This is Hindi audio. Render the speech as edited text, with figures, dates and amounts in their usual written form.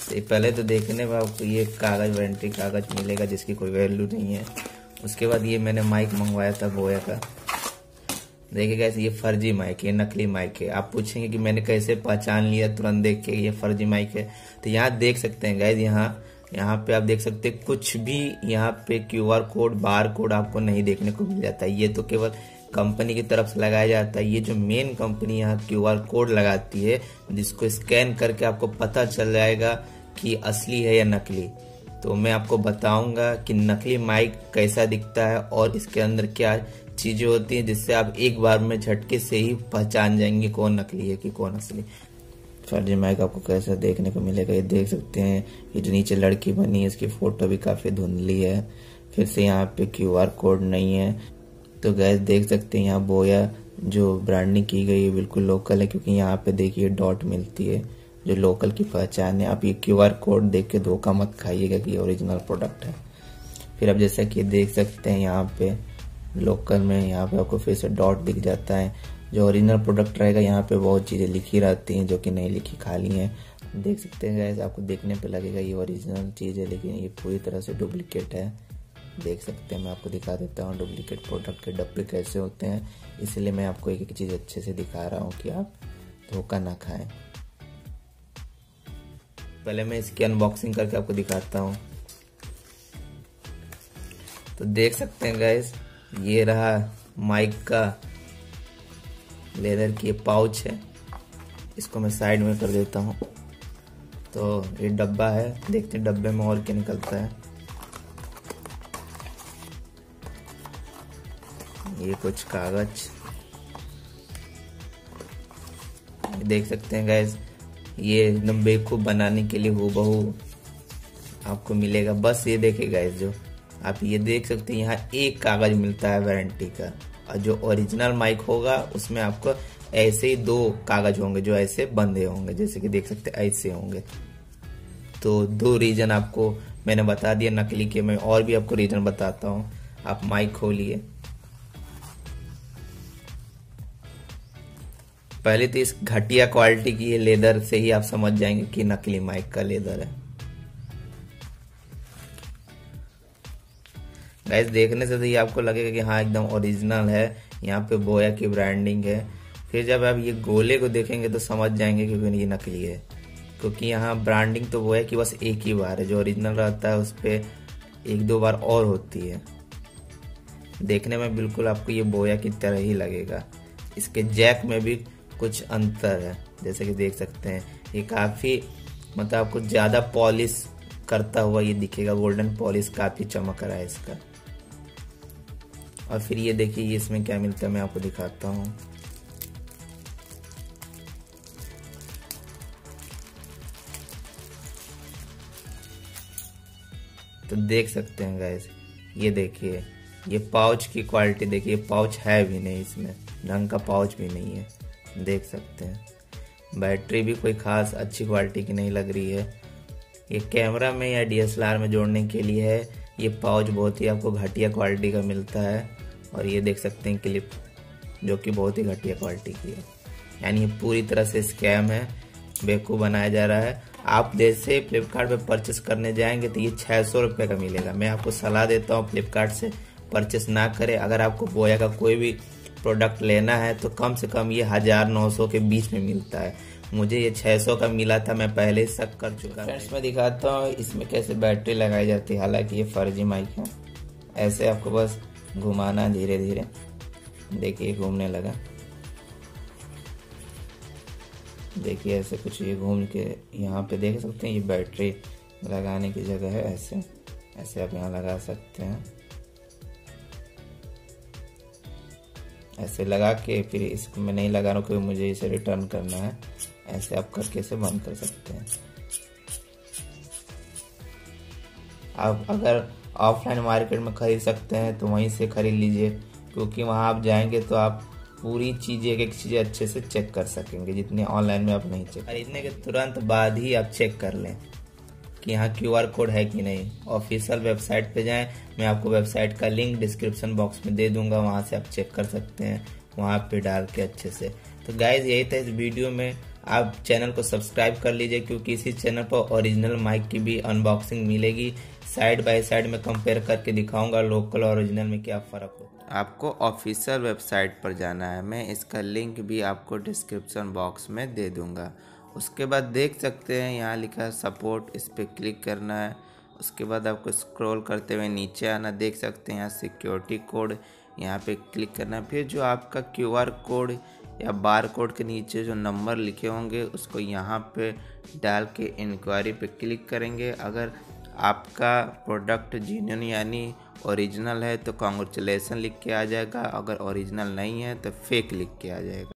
तो पहले तो देखने में आपको ये कागज, वारंटी कागज मिलेगा जिसकी कोई वैल्यू नहीं है। उसके बाद ये मैंने माइक मंगवाया था बोया का। देखिए गाइस, ये फर्जी माइक है, नकली माइक है। आप पूछेंगे कि मैंने कैसे पहचान लिया तुरंत देख के ये फर्जी माइक है। तो यहाँ देख सकते हैं गाइस, यहाँ पे आप देख सकते हैं कुछ भी यहाँ पे QR कोड, बार कोड आपको नहीं देखने को मिल जाता है। ये तो केवल कंपनी की तरफ से लगाया जाता है। ये जो मेन कंपनी यहाँ QR कोड लगाती है, जिसको स्कैन करके आपको पता चल जाएगा कि असली है या नकली। तो मैं आपको बताऊंगा कि नकली माइक कैसा दिखता है और इसके अंदर क्या चीजें होती हैं, जिससे आप एक बार में झटके से ही पहचान जाएंगे कौन नकली है कि कौन असली। फर्जी माइक आपको कैसा देखने को मिलेगा, ये देख सकते हैं। ये जो नीचे लड़की बनी है, इसकी फोटो भी काफी धुंधली है। फिर से यहाँ पे QR कोड नहीं है। तो गैस देख सकते हैं, यहाँ बोया जो ब्रांडिंग की गई है बिल्कुल लोकल है, क्योंकि यहाँ पे देखिए डॉट मिलती है जो लोकल की पहचान है। आप ये QR कोड देख के धोखा मत खाइएगा कि ये ओरिजिनल प्रोडक्ट है। फिर आप जैसा कि देख सकते हैं, यहाँ पे लोकल में यहाँ पे आपको फिर से डॉट दिख जाता है। जो ओरिजिनल प्रोडक्ट रहेगा, यहाँ पे बहुत चीजें लिखी रहती हैं जो कि नहीं लिखी, खाली हैं। देख सकते हैं गाइस, आपको देखने पे लगेगा ये ओरिजिनल चीज है, लेकिन ये पूरी तरह से डुप्लीकेट है। देख सकते हैं, मैं आपको दिखा देता हूँ डुप्लीकेट प्रोडक्ट के डब्बे कैसे होते हैं। इसलिए मैं आपको एक एक चीज अच्छे से दिखा रहा हूँ कि आप धोखा ना खाएं। पहले मैं इसकी अनबॉक्सिंग करके आपको दिखाता हूँ। तो देख सकते हैं गाइस, ये रहा माइक का लेदर की पाउच है। इसको मैं साइड में कर देता हूँ। तो ये डब्बा है, देखते हैं डब्बे में और क्या निकलता है। ये कुछ कागज देख सकते हैं गाइस, ये एकदम बेवकूफ बनाने के लिए हूबहू आपको मिलेगा। बस ये देखिए गाइस, जो आप ये देख सकते हैं, यहाँ एक कागज मिलता है वारंटी का, और जो ओरिजिनल माइक होगा उसमें आपको ऐसे ही 2 कागज होंगे जो ऐसे बंधे होंगे, जैसे कि देख सकते हैं ऐसे होंगे। तो 2 रीजन आपको मैंने बता दिया नकली के। मैं और भी आपको रीजन बताता हूँ। आप माइक खोलिए। पहले तो इस घटिया क्वालिटी की ये लेदर से ही आप समझ जाएंगे कि नकली माइक का लेदर है। गाइस देखने से तो ये आपको लगेगा कि हाँ एकदम ओरिजिनल है, यहाँ पे बोया की ब्रांडिंग है। फिर जब आप ये गोले को देखेंगे तो समझ जाएंगे कि ये नकली है, क्योंकि यहाँ ब्रांडिंग तो बोया की बस एक ही बार है। जो ओरिजिनल रहता है उस पर 1-2 बार और होती है। देखने में बिल्कुल आपको ये बोया की तरह ही लगेगा। इसके जैक में भी कुछ अंतर है, जैसे कि देख सकते हैं। ये काफी मतलब आपको ज्यादा पॉलिश करता हुआ ये दिखेगा, गोल्डन पॉलिश काफी चमक रहा है इसका। और फिर ये देखिए इसमें क्या मिलता है, मैं आपको दिखाता हूँ। तो देख सकते हैं गाइस, ये देखिए ये पाउच की क्वालिटी देखिए। पाउच है भी नहीं, इसमें ढंग का पाउच भी नहीं है, देख सकते हैं। बैटरी भी कोई खास अच्छी क्वालिटी की नहीं लग रही है। ये कैमरा में या DSLR में जोड़ने के लिए है। ये पाउच बहुत ही आपको घटिया क्वालिटी का मिलता है। और ये देख सकते हैं क्लिप, जो कि बहुत ही घटिया क्वालिटी की है। यानी ये पूरी तरह से स्कैम है, बेवकूफ़ बनाया जा रहा है। आप जैसे फ्लिपकार्ट पे परचेस करने जाएंगे तो ये 600 रुपये का मिलेगा। मैं आपको सलाह देता हूँ फ्लिपकार्ट से परचेस ना करें। अगर आपको बोया का कोई भी प्रोडक्ट लेना है तो कम से कम ये 1000-900 के बीच में मिलता है। मुझे ये 600 का मिला था, मैं पहले ही शक कर चुका। फ्रेंड्स मैं दिखाता हूँ इसमें कैसे बैटरी लगाई जाती है। हालांकि ये फर्जी माइक है। ऐसे आपको बस घुमाना धीरे धीरे, देखिए घूमने लगा। देखिए ऐसे कुछ ये घूम के यहाँ पे देख सकते हैं, ये बैटरी लगाने की जगह है। ऐसे ऐसे आप यहाँ लगा सकते हैं। ऐसे लगा के फिर इसको मैं नहीं लगा रहा हूँ क्योंकि मुझे इसे रिटर्न करना है। ऐसे आप करके इसे बंद कर सकते हैं। आप अगर ऑफलाइन मार्केट में खरीद सकते हैं तो वहीं से खरीद लीजिए, क्योंकि वहाँ आप जाएंगे तो आप पूरी चीज़ें एक एक चीज़ें अच्छे से चेक कर सकेंगे, जितने ऑनलाइन में आप नहीं चेक। खरीदने के तुरंत बाद ही आप चेक कर लें कि यहाँ QR कोड है कि नहीं। ऑफिशियल वेबसाइट पे जाएं, मैं आपको वेबसाइट का लिंक डिस्क्रिप्शन बॉक्स में दे दूंगा, वहाँ से आप चेक कर सकते हैं, वहाँ पे डाल के अच्छे से। तो गाइज यही था इस वीडियो में। आप चैनल को सब्सक्राइब कर लीजिए, क्योंकि इसी चैनल पर ओरिजिनल माइक की भी अनबॉक्सिंग मिलेगी। साइड बाय साइड में कंपेयर करके दिखाऊंगा लोकल और ओरिजिनल में क्या फ़र्क होता है। आपको ऑफिशियल वेबसाइट पर जाना है, मैं इसका लिंक भी आपको डिस्क्रिप्शन बॉक्स में दे दूंगा। उसके बाद देख सकते हैं यहाँ लिखा है सपोर्ट, इस पर क्लिक करना है। उसके बाद आपको स्क्रॉल करते हुए नीचे आना, देख सकते हैं यहाँ सिक्योरिटी कोड, यहाँ पे क्लिक करना है। फिर जो आपका QR कोड या बार कोड के नीचे जो नंबर लिखे होंगे उसको यहाँ पे डाल के इंक्वायरी पे क्लिक करेंगे। अगर आपका प्रोडक्ट जेन्युइन यानी ओरिजिनल है तो कांग्रेचुलेसन लिख के आ जाएगा, अगर ओरिजिनल नहीं है तो फेक लिख के आ जाएगा।